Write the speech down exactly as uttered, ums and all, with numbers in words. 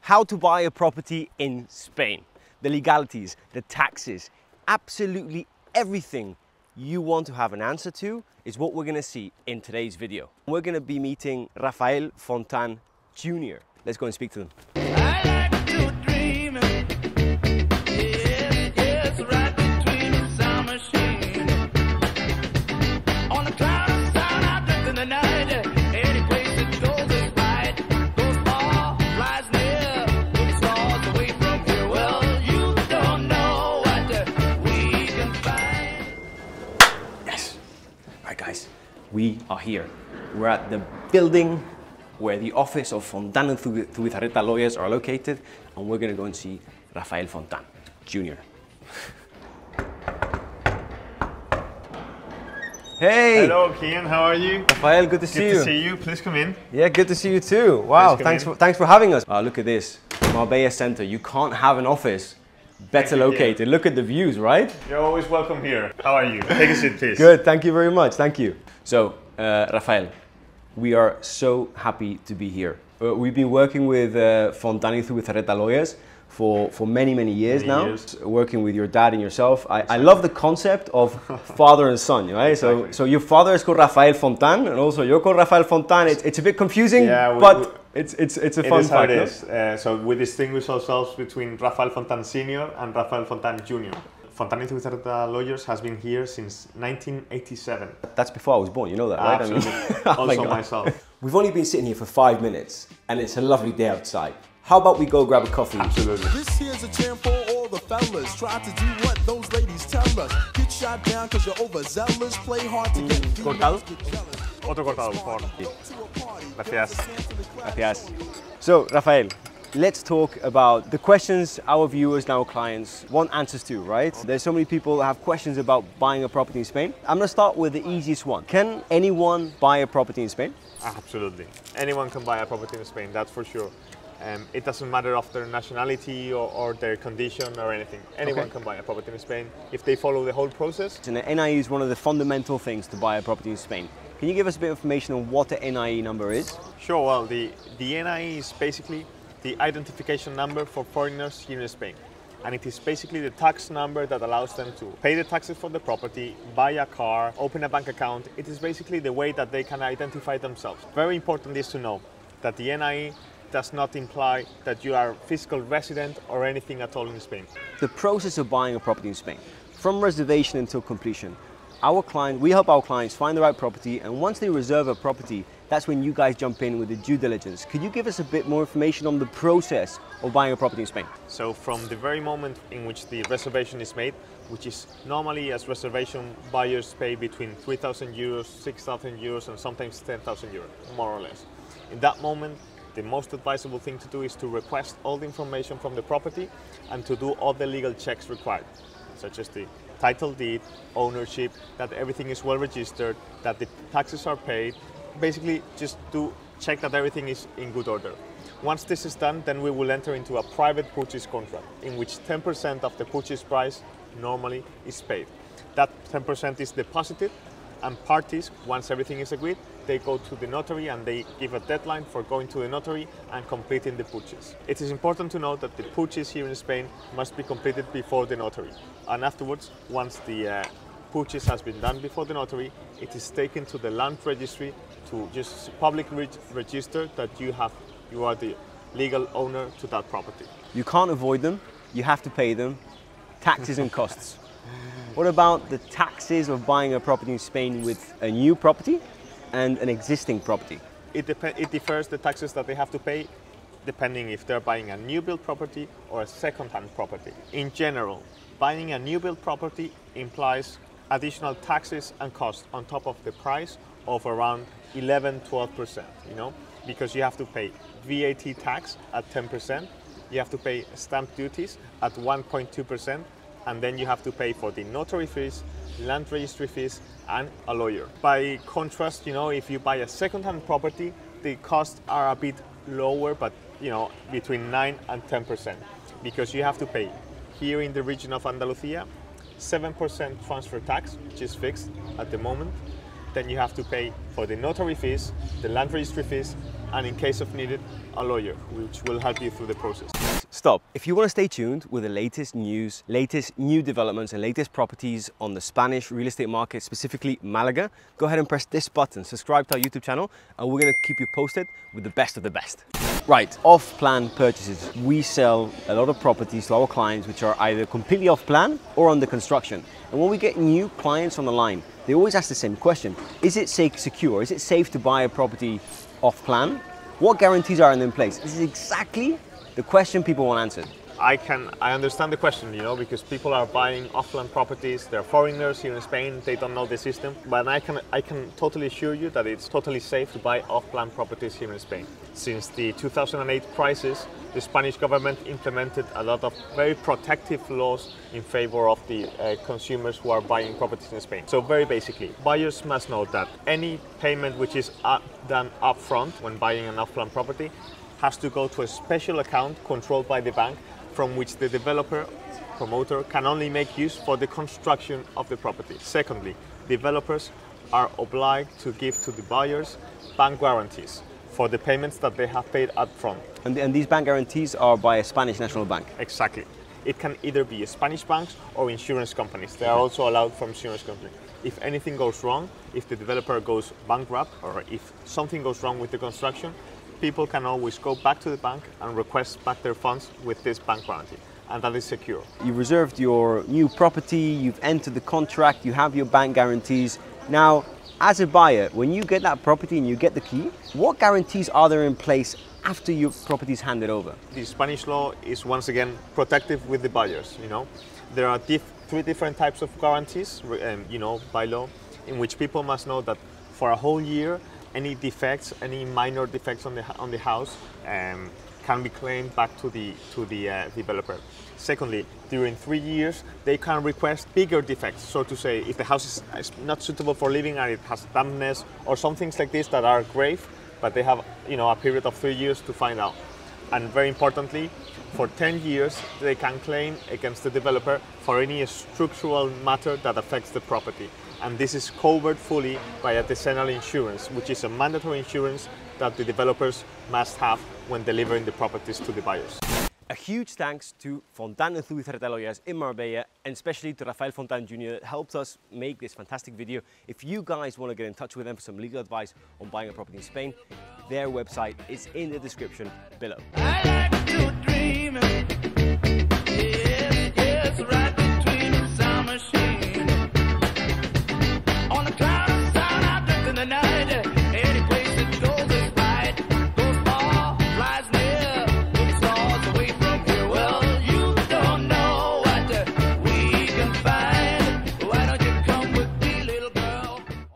how to buy a property in Spain. The legalities, the taxes, absolutely everything you want to have an answer to is what we're going to see in today's video. We're going to be meeting Rafael Fontán Junior Let's go and speak to them. I like to dream. Yes, yes, right between the sound machine. On the cloud of sound, I drift in the night. Any place that goes is right. Goes far, flies near, looks stars away from here. Well, you don't know what we can find. Yes. All right, guys, we are here. We're at the building where the office of Fontán y Zubizarreta Lawyers are located, and we're going to go and see Rafael Fontán Junior Hey! Hello, Kian. How are you? Rafael, good to see good you. Good to see you. Please come in. Yeah, good to see you too. Wow, thanks in. for, thanks for having us. Oh, look at this. Marbella Center. You can't have an office better located. Look at the views, right? You're always welcome here. How are you? Take a seat, please. Good. Thank you very much. Thank you. So, uh, Rafael, we are so happy to be here. Uh, we've been working with uh, Fontán y Zubizarreta Lawyers for, for many, many years many now, years. working with your dad and yourself. I, exactly. I love the concept of father and son, right? Exactly. So, so your father is called Rafael Fontán, and also you're called Rafael Fontán. It's, it's a bit confusing, yeah, we, but we, it's, it's, it's a it fun is how fact. It is. Uh, so we distinguish ourselves between Rafael Fontán Senior and Rafael Fontán Junior Fontán y Zubizarreta Lawyers has been here since nineteen eighty-seven. That's before I was born, you know that, right? Absolutely. I mean, oh also my myself. We've only been sitting here for five minutes, and it's a lovely day outside. How about we go grab a coffee? Absolutely. This here's a jam for all the fellas. Try to do what those ladies tell us. Get shot down because you're overzealous. Play hard to get Cortado? Otro cortado, por favor. Gracias. Gracias. So, Rafael, let's talk about the questions our viewers and our clients want answers to, right? There's so many people that have questions about buying a property in Spain. I'm going to start with the easiest one. Can anyone buy a property in Spain? Absolutely. Anyone can buy a property in Spain, that's for sure. Um, it doesn't matter of their nationality or, or their condition or anything. Anyone okay. can buy a property in Spain if they follow the whole process. And the N I E is one of the fundamental things to buy a property in Spain. Can you give us a bit of information on what the N I E number is? Sure, well, the, the N I E is basically the identification number for foreigners here in Spain. And it is basically the tax number that allows them to pay the taxes for the property, buy a car, open a bank account. It is basically the way that they can identify themselves. Very important is to know that the N I E does not imply that you are a fiscal resident or anything at all in Spain. The process of buying a property in Spain, from reservation until completion, our client, we help our clients find the right property, and once they reserve a property, that's when you guys jump in with the due diligence. Could you give us a bit more information on the process of buying a property in Spain? So from the very moment in which the reservation is made, which is normally as reservation buyers pay between three thousand euros, six thousand euros and sometimes ten thousand euros, more or less. In that moment, the most advisable thing to do is to request all the information from the property and to do all the legal checks required, such as the title deed, ownership, that everything is well registered, that the taxes are paid. Basically, just to check that everything is in good order. Once this is done, then we will enter into a private purchase contract in which ten percent of the purchase price normally is paid. That ten percent is deposited, and parties, once everything is agreed, they go to the notary and they give a deadline for going to the notary and completing the purchase. It is important to note that the purchase here in Spain must be completed before the notary. And afterwards, once the uh, purchase has been done before the notary, it is taken to the land registry to just publicly reg register that you have, you are the legal owner to that property. You can't avoid them, you have to pay them, taxes and costs. What about the taxes of buying a property in Spain with a new property and an existing property? It, it differs the taxes that they have to pay depending if they're buying a new build property or a second-hand property. In general, buying a new build property implies additional taxes and costs on top of the price of around eleven to twelve percent, you know, because you have to pay V A T tax at ten percent, you have to pay stamp duties at one point two percent, and then you have to pay for the notary fees, land registry fees, and a lawyer. By contrast, you know, if you buy a second-hand property, the costs are a bit lower, but you know, between nine and ten percent, because you have to pay here in the region of Andalusia seven percent transfer tax, which is fixed at the moment. Then you have to pay for the notary fees, the land registry fees, and in case of needed, a lawyer, which will help you through the process. Stop. If you want to stay tuned with the latest news, latest new developments and latest properties on the Spanish real estate market, specifically Malaga, go ahead and press this button, subscribe to our YouTube channel, and we're going to keep you posted with the best of the best. Right, off-plan purchases. We sell a lot of properties to our clients which are either completely off-plan or under construction. And when we get new clients on the line, they always ask the same question. Is it safe, secure? Is it safe to buy a property off-plan? What guarantees are in place? This is exactly the question people want answered. I can, I understand the question, you know, because people are buying off-land properties. They're foreigners here in Spain. They don't know the system. But I can, I can totally assure you that it's totally safe to buy off-plan properties here in Spain. Since the two thousand eight crisis, the Spanish government implemented a lot of very protective laws in favor of the uh, consumers who are buying properties in Spain. So very basically, buyers must know that any payment which is up, done upfront when buying an off-plan property has to go to a special account controlled by the bank, from which the developer, promoter, can only make use for the construction of the property. Secondly, developers are obliged to give to the buyers bank guarantees for the payments that they have paid up front. And, and these bank guarantees are by a Spanish national bank? Exactly. It can either be Spanish banks or insurance companies. They are also allowed from insurance companies. If anything goes wrong, if the developer goes bankrupt, or if something goes wrong with the construction, people can always go back to the bank and request back their funds with this bank guarantee, and that is secure. You reserved your new property, you've entered the contract, you have your bank guarantees. Now, as a buyer, when you get that property and you get the key, what guarantees are there in place after your property is handed over? The Spanish law is once again protective with the buyers, you know. There are diff three different types of guarantees, um, you know, by law, in which people must know that for a whole year, any defects, any minor defects on the on the house um, can be claimed back to the to the uh, developer. Secondly, during three years, they can request bigger defects. So to say, if the house is, is not suitable for living and it has dampness or some things like this that are grave, but they have, you know, a period of three years to find out. And very importantly, for ten years, they can claim against the developer for any structural matter that affects the property. And this is covered fully by a decennial insurance, which is a mandatory insurance that the developers must have when delivering the properties to the buyers. A huge thanks to Fontán y Zubizarreta Lawyers in Marbella, and especially to Rafael Fontán Junior that helped us make this fantastic video. If you guys want to get in touch with them for some legal advice on buying a property in Spain, their website is in the description below.